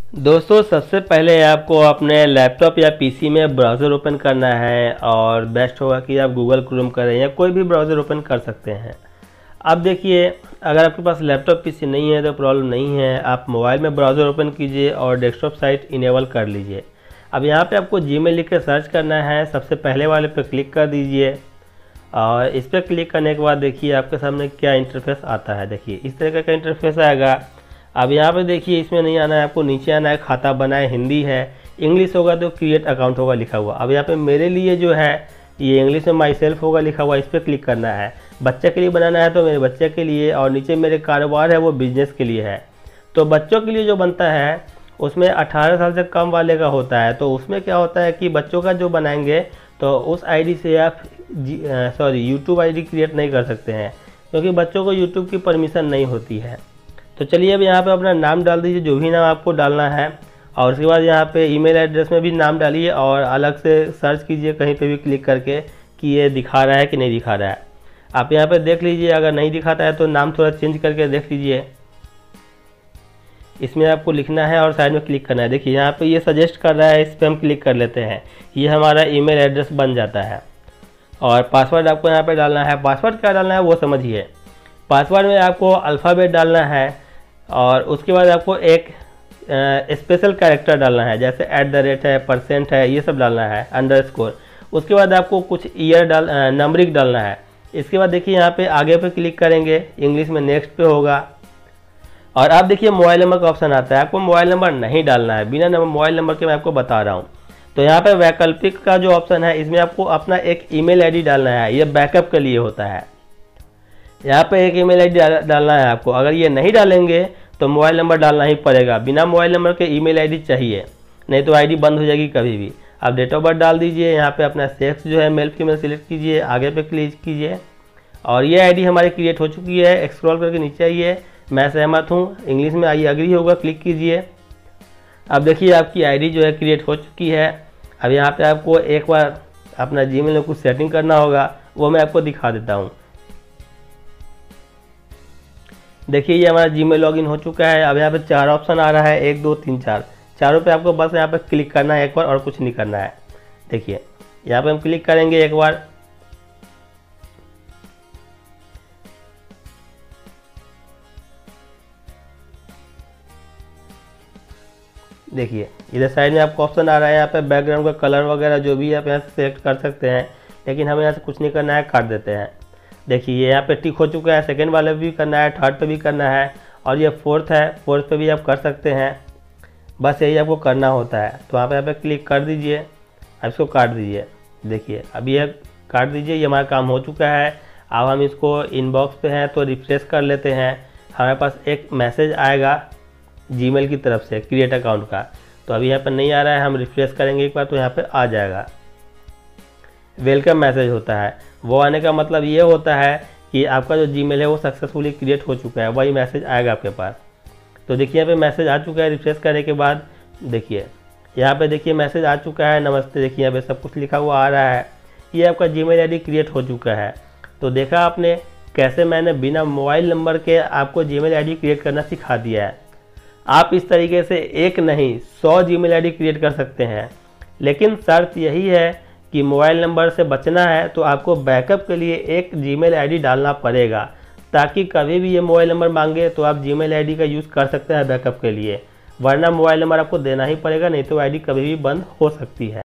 दोस्तों सबसे पहले आपको अपने लैपटॉप या पीसी में ब्राउज़र ओपन करना है और बेस्ट होगा कि आप गूगल क्रोम करें या कोई भी ब्राउज़र ओपन कर सकते हैं। अब देखिए, अगर आपके पास लैपटॉप पीसी नहीं है तो प्रॉब्लम नहीं है, आप मोबाइल में ब्राउज़र ओपन कीजिए और डेस्कटॉप साइट इनेबल कर लीजिए। अब यहाँ पे आपको जीमेल लिख के सर्च करना है, सबसे पहले वाले पे क्लिक कर दीजिए और इस पर क्लिक करने के बाद देखिए आपके सामने क्या इंटरफेस आता है। देखिए इस तरह का इंटरफेस आएगा। अब यहाँ पे देखिए इसमें नहीं आना है, आपको नीचे आना है, खाता बनाए, हिंदी है, इंग्लिश होगा तो क्रिएट अकाउंट होगा लिखा हुआ। अब यहाँ पे मेरे लिए जो है ये इंग्लिश में माई सेल्फ होगा लिखा हुआ, इस पर क्लिक करना है। बच्चे के लिए बनाना है तो मेरे बच्चे के लिए, और नीचे मेरे कारोबार है वो बिजनेस के लिए है। तो बच्चों के लिए जो बनता है उसमें 18 साल से कम वाले का होता है। तो उसमें क्या होता है कि बच्चों का जो बनाएंगे तो उस आईडी से आप यूट्यूब आईडी क्रिएट नहीं कर सकते हैं, क्योंकि बच्चों को यूट्यूब की परमिशन नहीं होती है। तो चलिए अब यहाँ पे अपना नाम डाल दीजिए, जो भी नाम आपको डालना है, और उसके बाद यहाँ पे ईमेल एड्रेस में भी नाम डालिए और अलग से सर्च कीजिए कहीं पे भी क्लिक करके कि ये दिखा रहा है कि नहीं दिखा रहा है। आप यहाँ पे देख लीजिए, अगर नहीं दिखाता है तो नाम थोड़ा चेंज करके देख लीजिए। इसमें आपको लिखना है और साइड में क्लिक करना है। देखिए यहाँ पे ये सजेस्ट कर रहा है, इस पर हम क्लिक कर लेते हैं, ये हमारा ईमेल एड्रेस बन जाता है। और पासवर्ड आपको यहाँ पे डालना है। पासवर्ड क्या डालना है वो समझिए। पासवर्ड में आपको अल्फ़ाबेट डालना है और उसके बाद आपको एक स्पेशल कैरेक्टर डालना है, जैसे @ है, % है, ये सब डालना है, अंडरस्कोर। उसके बाद आपको कुछ नंबरिंग डालना है। इसके बाद देखिए यहाँ पे आगे पे क्लिक करेंगे, इंग्लिश में नेक्स्ट पे होगा। और आप देखिए मोबाइल नंबर का ऑप्शन आता है, आपको मोबाइल नंबर नहीं डालना है, बिना मोबाइल नंबर के मैं आपको बता रहा हूँ। तो यहाँ पे वैकल्पिक का जो ऑप्शन है, इसमें आपको अपना एक ईमेल आईडी डालना है, ये बैकअप के लिए होता है। यहाँ पे एक ईमेल आईडी डालना है आपको। अगर ये नहीं डालेंगे तो मोबाइल नंबर डालना ही पड़ेगा, बिना मोबाइल नंबर के ईमेल आईडी चाहिए, नहीं तो आईडी बंद हो जाएगी कभी भी। अब डेट ऑफ बर्थ डाल दीजिए, यहाँ पे अपना सेक्स जो है मेल फीमेल सिलेक्ट कीजिए, आगे पे क्लिक कीजिए और ये आईडी हमारी क्रिएट हो चुकी है। स्क्रॉल करके नीचे आइए, मैं सहमत हूँ, इंग्लिश में आइए, अग्री होगा, क्लिक कीजिए। अब देखिए आपकी आईडी जो है क्रिएट हो चुकी है। अब यहाँ पे आपको एक बार अपना जीमेल में कुछ सेटिंग करना होगा, वो मैं आपको दिखा देता हूँ। देखिए ये हमारा जीमेल लॉगिन हो चुका है। अब यहाँ पे 4 ऑप्शन आ रहा है, 1 2 3 4, चारों पे आपको बस यहाँ पे क्लिक करना है एक बार, और कुछ नहीं करना है। देखिए यहाँ पे हम क्लिक करेंगे एक बार। देखिए इधर साइड में आपको ऑप्शन आ रहा है, यहाँ पे बैकग्राउंड का कलर वगैरह जो भी आप यहाँ से सेलेक्ट कर सकते हैं, लेकिन हमें यहाँ से कुछ नहीं करना है, काट देते हैं। देखिए ये यहाँ पे टिक हो चुका है, सेकंड वाले पे भी करना है, थर्ड पे भी करना है, और ये फोर्थ है, फोर्थ पे भी आप कर सकते हैं। बस यही आपको करना होता है। तो आप यहाँ पे क्लिक कर दीजिए, अब इसको काट दीजिए। देखिए अभी ये काट दीजिए, ये हमारा काम हो चुका है। अब हम इसको इनबॉक्स पे हैं तो रिफ्रेश कर लेते हैं। हमारे पास एक मैसेज आएगा जीमेल की तरफ से क्रिएट अकाउंट का, तो अभी यहाँ पर नहीं आ रहा है, हम रिफ्रेश करेंगे एक बार तो यहाँ पर आ जाएगा। वेलकम मैसेज होता है, वो आने का मतलब ये होता है कि आपका जो जीमेल है वो सक्सेसफुली क्रिएट हो चुका है, वही मैसेज आएगा आपके पास। तो देखिए यहाँ पे मैसेज आ चुका है। रिफ्रेश करने के बाद देखिए यहाँ पे देखिए मैसेज आ चुका है, नमस्ते। देखिए यहाँ पे सब कुछ लिखा हुआ आ रहा है, ये आपका जीमेल आईडी क्रिएट हो चुका है। तो देखा आपने कैसे मैंने बिना मोबाइल नंबर के आपको जीमेल आईडी क्रिएट करना सिखा दिया है। आप इस तरीके से एक नहीं 100 जीमेल आईडी क्रिएट कर सकते हैं, लेकिन शर्त यही है कि मोबाइल नंबर से बचना है तो आपको बैकअप के लिए एक जीमेल आईडी डालना पड़ेगा, ताकि कभी भी ये मोबाइल नंबर मांगे तो आप जीमेल आईडी का यूज़ कर सकते हैं बैकअप के लिए। वरना मोबाइल नंबर आपको देना ही पड़ेगा, नहीं तो आईडी कभी भी बंद हो सकती है।